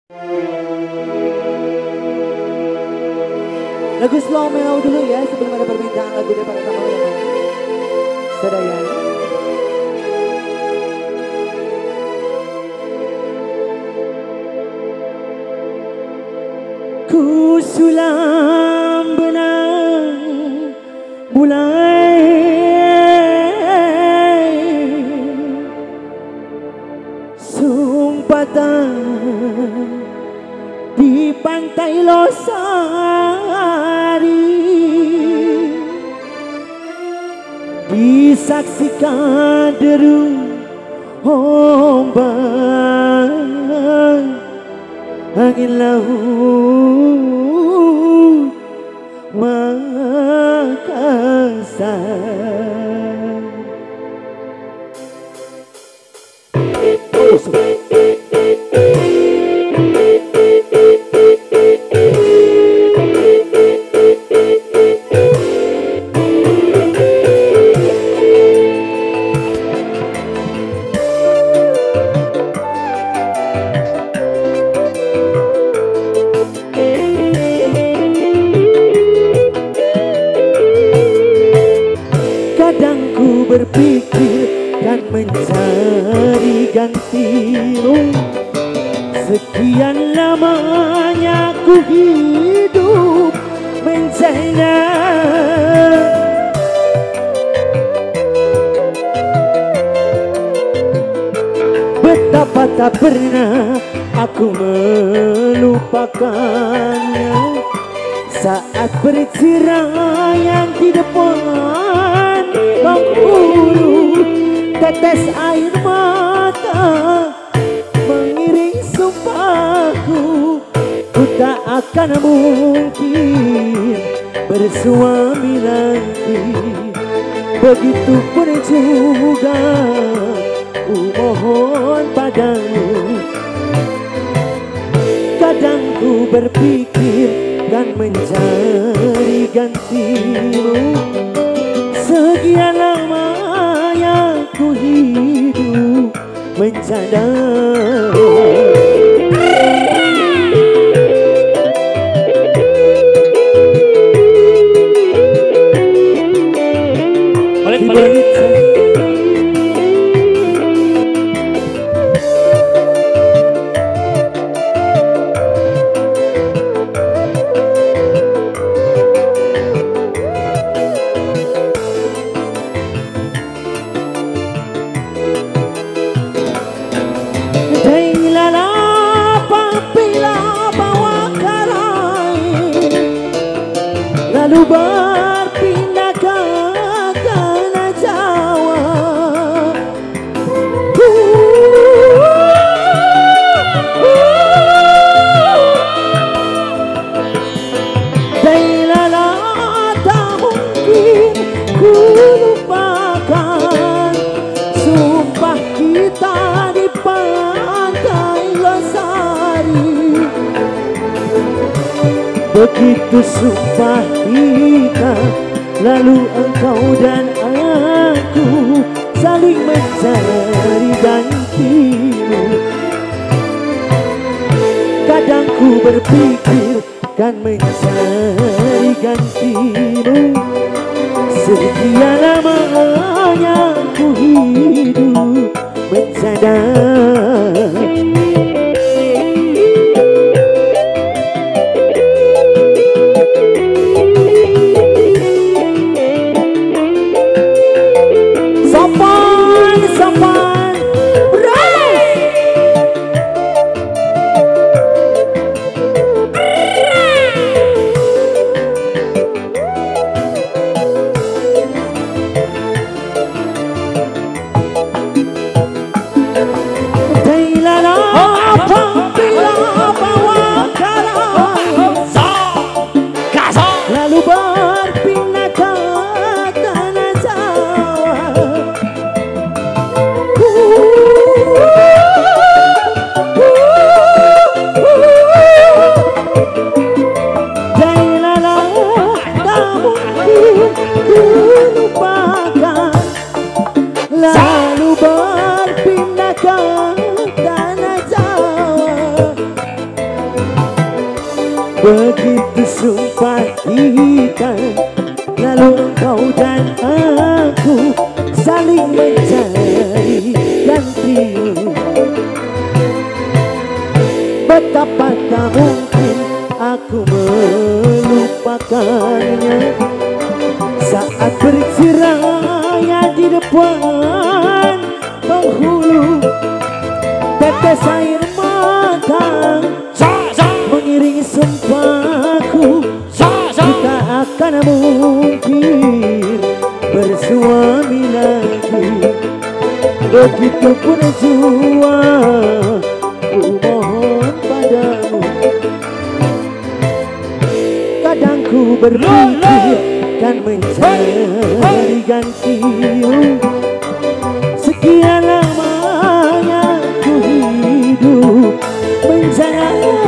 Lagu slow mellow dulu ya sebelum ada permintaan lagu dari para tamu undangan. Sedaya. Ku sulam benang mulai sumpatan di pantai Losari, disaksikan deru ombak angin laut Makassar. Kadang ku berpikir kan mencari gantimu. Sekian lamanya ku hidup mencana, betapa tak pernah aku melupakannya. Saat perceraian di depan penghulu, tetes air mata mengiring sumpahku. Ku tak akan mungkin bersuami lagi. Begitupun juga ku mohon padamu. Kadang ku berpikir dan mencari gantimu. Sekian lamanya ku hidup mencanda. Lalu berpindah ke tanah Jawa. Dailala tak mungkin ku lupakan sumpah kita di pantai Losari. Begitu sumpah kita, lalu engkau dan aku saling mencari gantimu. Kadang ku berpikir kan mencari gantimu. Sekian lamanya ku hidup mencada. sumpah kita, lalu kau dan aku saling mencari gantimu. Betapa tak mungkin aku melupakannya saat bercerai di depan penghulu. Tetes air mata mengiringi sumpahku, kita akan mungkin bersuami lagi. Begitupun jua ku mohon padamu. Kadang ku berpikir kan mencari gantimu. Sekian lamanya ku hidup menjalani